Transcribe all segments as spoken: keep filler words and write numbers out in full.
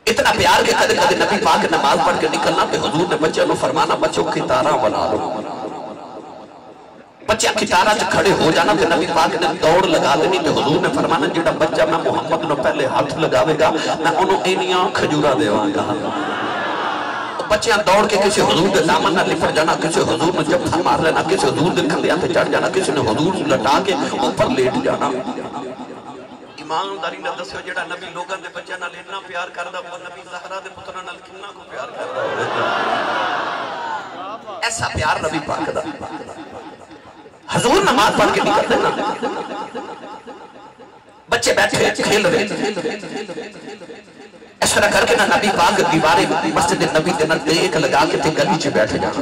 اتنا پیار کے کدے کدے نبی پاک نماز پڑھ کے نکلنا تے حضور نے بچے انہوں فرمانا بچوں کی تارہ بنا لو بچے کی تارہ سے کھڑے ہو جانا تے نبی پاک نے دوڑ لگا دینی تے حضور نے فرمانا جڑا بچہ میں محمد نے پہلے ہاتھ لگاوے گا میں انہوں اینیاں کھجورہ دیوان گا بچیاں دوڑ کے کسی حضور دے دامن نہ لپٹ جانا کسی حضور نے جب تھا مار لینا کسی حضور دے کھندیاں تے چڑھ جانا کسی نے حضور لٹا کے اوپر لیٹ جانا ایمان داری نہ دسو جڑا نبی لوگاں دے بچہ نہ لینا پیار کردا وہ نبی زہرا دے پترہ نال کنا کو پیار کردا ایسا پیار نبی پاک دا حضور نماز پڑھ کے نکل دینا بچے بیٹھے کھیل رہے اس طرح کر کے نا نبی پاک دیوارے مسجد نبی دینا ایک لگا کے تے گلی چے بیٹھ جانا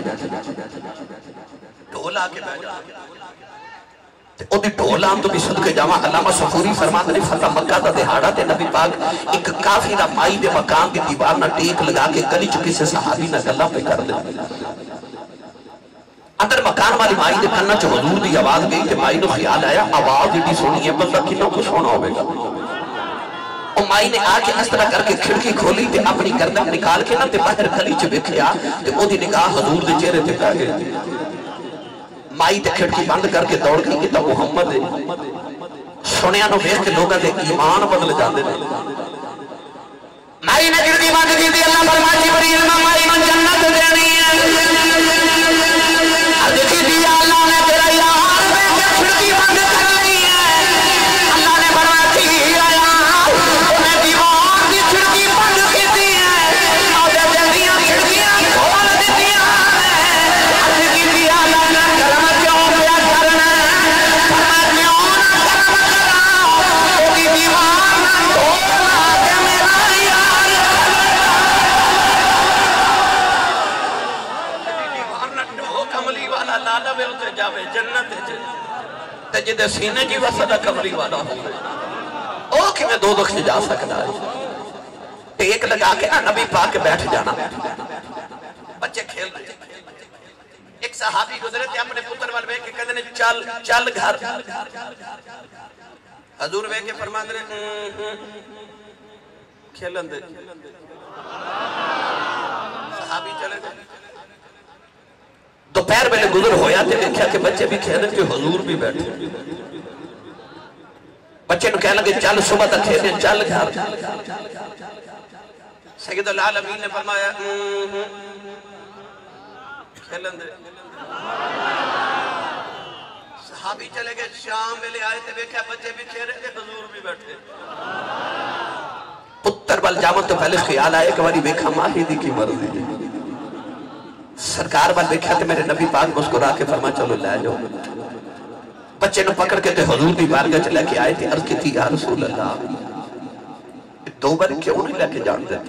ڈھولا کے بیٹھ جانا او دی ڈھولا ہم تو بھی صدقے جاواں علامہ سفوری فرماتے نے فتح مکہ دا دہاڑا تے نبی پاک ایک کافرہ مائی دے مقام کی دیوار نہ ٹیک لگا کے گلی چ کسے صحابی نہ گلا پہ کر دے اندر مکان والی مائی دے کنا چ حضور دی آواز گئی تے مائی نو خیال آیا آواز ایڈی سونی ہے بندہ کتنا کچھ ہونا ہوئے گا اور مائی نے آ کے اس طرح کر کے کھڑکی کھولی تے اپنی گردن نکال کے نہ تے باہر گلی چ ویکھیا تے او دی نگاہ حضور دے چہرے تے پہ گئی مائی تے کھڑکی بند کر کے دوڑ گئی کہ تا محمد ہے سنیا نو ویکھ کے لوگاں دے ایمان بدل جاندے نے مائی نے کھڑکی بند کی تے اللہ فرمایا جبریل میں مائی نو جنت دینی ہے دیکھی دیا اللہ نے تیرا یار میں کھڑکی بند کر لی ہے اللہ نے فرمایا ٹھیک ہے یار انہیں دیوار دی کھڑکی بند کی دی ہے اور جلدیاں کھڑکیاں کھول دیتیاں دیکھی دیا اللہ نے کرم کیوں پیا کرنا فرمایا کیوں نہ کرم کرا وہی دیوار نہ کھولا کہ میرا یار کملی والا لالا میں اسے جاوے جنت تے جدے سینے کی وسطہ کملی والا ہو او کہ میں دو دکھ سے جا سکتا ہے ایک لگا کے نا نبی پاک بیٹھ جانا بچے کھیل رہے ایک صحابی گزرے تھے اپنے پتر وال بے کے کہتے ہیں چل چل گھر حضور بے کے فرمان دے کھیلن دے صحابی چلے تھے دوپہر میں گزر ہویا تھے دیکھا کہ بچے بھی کھیلیں کہ حضور بھی بیٹھے بچے نو کہنے لگے چل صبح تک کھیلیں چل گھر سید العالمین نے فرمایا کھیلن دے صحابی چلے گئے شام میں لے آئے تھے دیکھا بچے بھی کھیلیں کہ حضور بھی بیٹھے پتر بل جامت تو پہلے خیال آئے کہ واری بیکھا ماہی دی کی مرضی سرکار بل دیکھا تھے میرے نبی پاک مسکرا کے فرما چلو لے جاؤ بچے نو پکڑ کے تے حضور دی بارگاہ چلے کے آئے تھے عرض کی تھی یا رسول اللہ دو بار کیوں نہیں لے کے جان دیتا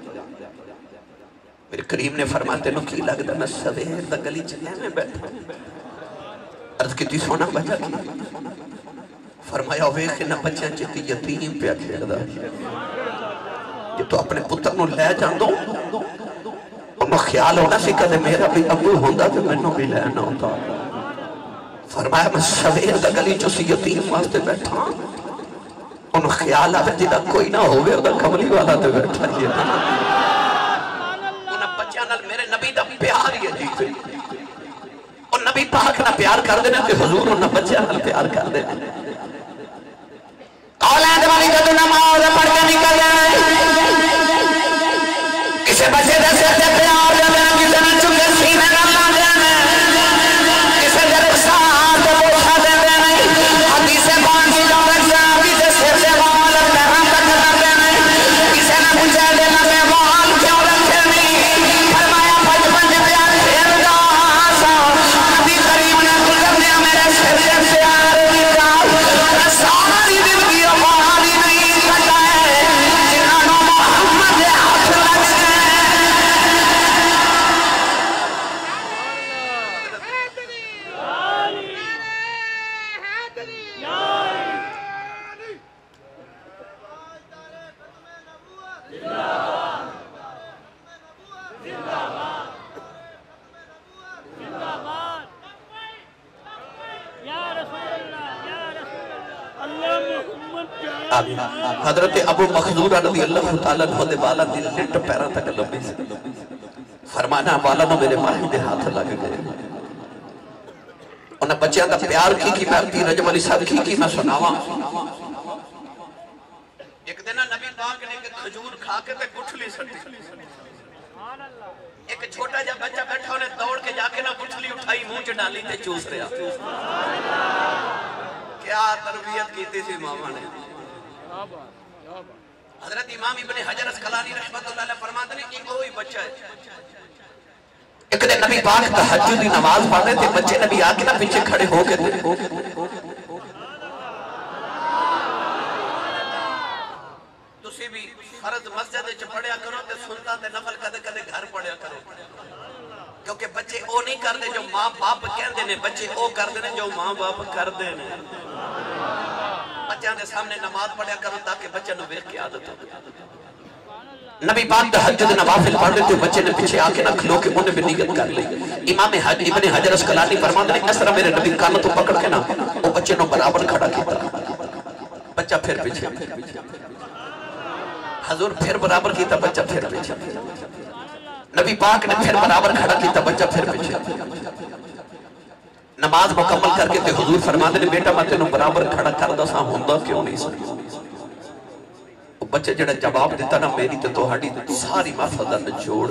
میرے کریم نے فرماتے نو کی لگتا میں سویر دا گلی چلے میں بیٹھا عرض کی تھی سونا بچہ کی فرمایا ویخ نہ بچیاں چیتی یتیم پہ کھیڑ دا یہ تو اپنے پتر نو لے جان دو انہوں خیال ہونا سی کہ میرا بھی ابو ہوندہ تو میں نو بھی لینا ہوتا فرمایا میں سویر دا گلی جو سی یتیم واسطے بیٹھا انہوں خیال آوے جدہ کوئی نہ ہوئے اور دا کملی والا تو بیٹھا یہ انہوں بچہ نال میرے نبی دا پیار یہ جیتے اور نبی پاک نہ پیار کر دینے کہ حضور انہوں بچہ نال پیار کر دینے اولاد والی جدو نماز پڑھ کے نکل جائے کسے بچے دے سے تے پیار جانے کسے نہ چکے سینے نہ لا جانے کسے جرک ساتھ بوشا دے دینے حدیث بانچی جو رکھا کسے سر سے وال پہران تک کر دینے کسے نہ پوچھے دینا میں وال کیوں رکھے نہیں فرمایا پنج پنج پیار پھر دا آسا نبی کریم نے گزر دیا میرے سر سے پیار دیا ساری دل کی آبادی نہیں کٹا ہے جنہوں محمد ہاتھ لگ گئے حضرت ابو مخزورہ رضی اللہ تعالیٰ عنہ دے بالا دی لٹ پیرا تک لمبی سے فرمانا بالا نو میرے ماہی دے ہاتھ لگ گئے انہیں بچیاں دا پیار کی کی میں اپنی رجب علی صاحب کی کی میں سناواں ایک دن نبی پاک نے ایک کھجور کھا کے تے گٹھلی سٹی ایک چھوٹا جا بچہ بیٹھا انہیں دوڑ کے جا کے نہ گٹھلی اٹھائی منہ چ ڈالی تے چوس رہا کیا تربیت کیتی تھی ماما نے حضرت امام ابن حجر اسقلانی رحمت اللہ علیہ فرماتے ہیں ایک وہی بچہ ہے ایک دن نبی پاک تہجد کی نماز پڑھتے تھے بچے نبی آ کے نہ پیچھے کھڑے ہو کے تھے تسی بھی فرض مسجد وچ پڑھیا کرو تے سنتا تے نفل کدے کدے گھر پڑھیا کرو کیونکہ بچے او نہیں کردے جو ماں باپ کہندے نے بچے او کردے نے جو ماں باپ کردے نے بچوں کے سامنے نماز پڑھیا کرو تاکہ بچے نو ویکھ کے عادت ہو نبی پاک تہجد نوافل پڑھ رہے تھے بچے نے پیچھے آ کے نہ کھلو کے انہیں بھی نیت کر لی امام ابن حجر اسقلانی فرماتے ہیں اس طرح میرے نبی کان تو پکڑ کے نہ وہ بچے نو برابر کھڑا کیتا بچہ پھر پیچھے حضور پھر برابر کیتا بچہ پھر پیچھے نبی پاک نے پھر برابر کھڑا کیتا بچہ پھر پیچھے نماز مکمل کر کے تے حضور فرماتے ہیں بیٹا میں تینوں برابر کھڑا کر دا سا ہوندا کیوں نہیں سکتا بچے جڑا جواب دیتا نا میری تے توہاڈی ساری محفل دا نچوڑ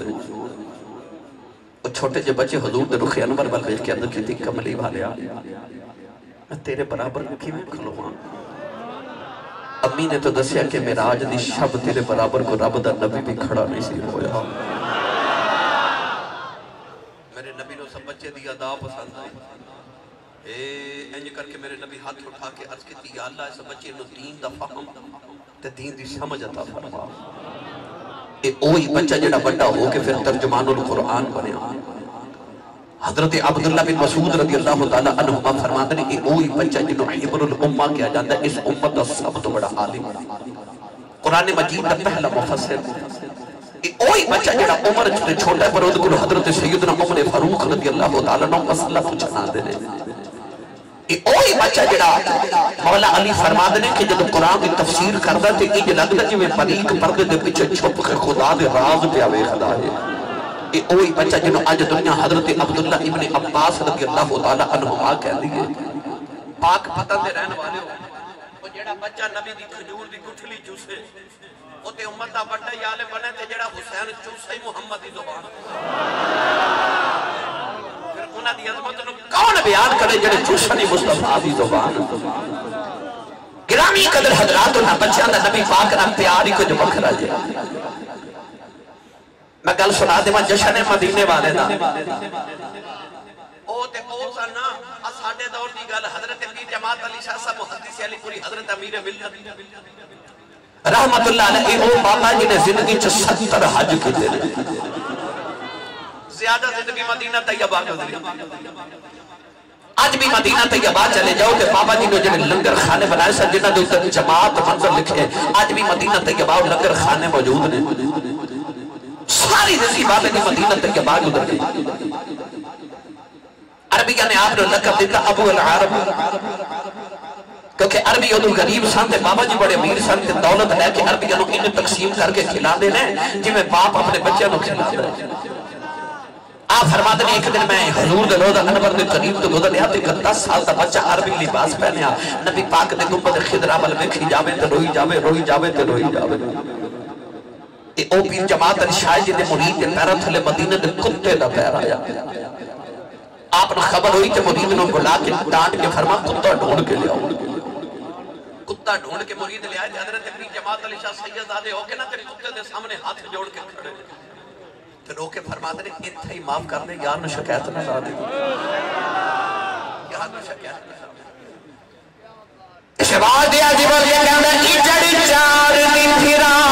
وہ چھوٹے جے بچے حضور دے رخ انور ول ویکھ کے اندر کیتی کملی والیا میں تیرے برابر کیویں کھلواں امی نے تو دسیا کہ معراج دی شب تیرے برابر کو رب دا نبی بھی کھڑا نہیں سی ہویا میرے نبی نو سب بچے دی ادا پسند آئی اے انج کر کے میرے نبی ہاتھ اٹھا کے عرض کیتی یا اللہ اس بچے نو دین دا فہم تے دین دی سمجھ عطا فرما اے اوہی بچہ جڑا بڑا ہو کے پھر ترجمان القرآن بنیا حضرت عبداللہ بن مسعود رضی اللہ تعالیٰ عنہ فرماتے ہیں کہ اوہی بچہ جنہوں حبر الامہ کیا جاتا ہے اس امت کا سب تو بڑا عالم قرآن مجید کا پہلا مفسر اوہی بچہ جڑا عمر چھوٹا ہے پر اذکر حضرت سیدنا عمر فاروق رضی اللہ تعالیٰ عنہ مسئلہ پوچھنا دینے اوہی بچہ جڑا مولا علی فرماتے ہیں کہ جب قرآن کی تفسیر کرتا ہے تو یہ لگتا ہے جو پریق پردے دے پیچھے چھپ کے خدا دے راز پہ آوے خدا ہے یہ اوہی بچہ جنہوں آج دنیا حضرت عبداللہ ابن عباس رضی اللہ تعالیٰ عنہما کہہ دیئے پاک پتن دے رہنے والے ہو وہ جڑا بچہ نبی دی کھجور دی گٹھلی چوسے وہ تے امت دا بڑا یالے بنے تے جڑا حسین چوسے محمد دی زبان پھر انہاں دی عظمت نو کون بیان کرے جڑے چوسنی مصطفیٰ دی زبان گرامی قدر حضرات انہاں بچیاں دا نبی پاک نہ پیاری کو جو بکھرا جائے میں کل سنا دے میں جشن مدینے والے دا او تے او سنا اساڈے دور دی گل حضرت پیر جماعت علی شاہ صاحب محدث علی پوری حضرت امیر ملت رحمت اللہ علیہ او بابا جی نے زندگی چ ستر حج کیتے نے زیادہ زندگی مدینہ طیبہ گزری آج بھی مدینہ طیبہ چلے جاؤ کہ بابا جی نے جنہیں لنگر خانے بنائے سن جنہ دے اتر جماعت منظر لکھے آج بھی مدینہ طیبہ اور لنگر خانے موجود نے ساری رسی بابے دی مدینہ طیبہ گزر گئی عربیہ نے آپ نے لقب دیتا ابو العرب کیونکہ عربی ادھو غریب سن تے بابا جی بڑے امیر سن تے دولت لے کے عربیہ نو انہیں تقسیم کر کے کھلا دینے جی میں باپ اپنے بچے نو کھلا دے آپ فرماتے ہیں ایک دن میں حضور دے روزہ انور دے قریب تو گزر لیا تو ایک دس سال تا بچہ عربی لباس پہنیا نبی پاک دے گنبد خضرا ول ویکھی جاوے تے روئی جاوے روئی جاوے تے روئی جاوے اے او پیر جماعت علی شاہ جی دے مرید دے پیرا تھلے مدینہ دے کتے دا پیر آیا آپ نے خبر ہوئی تے مرید نو بلا کے ڈانٹ کے فرما کتا ڈھونڈ کے لیا کتا ڈھونڈ کے مرید لیا ہے حضرت پیر جماعت علی شاہ سید زادے ہو کے نا تے کتے دے سامنے ہاتھ جوڑ کے کھڑے تے رو کے فرماتے نے اتھا ہی معاف کر دے یار نو شکایت نہ لا دے یار نو شکایت نہ لا دے اس بات دیا جی بول کے کہنا ای جڑی چار دی پھرا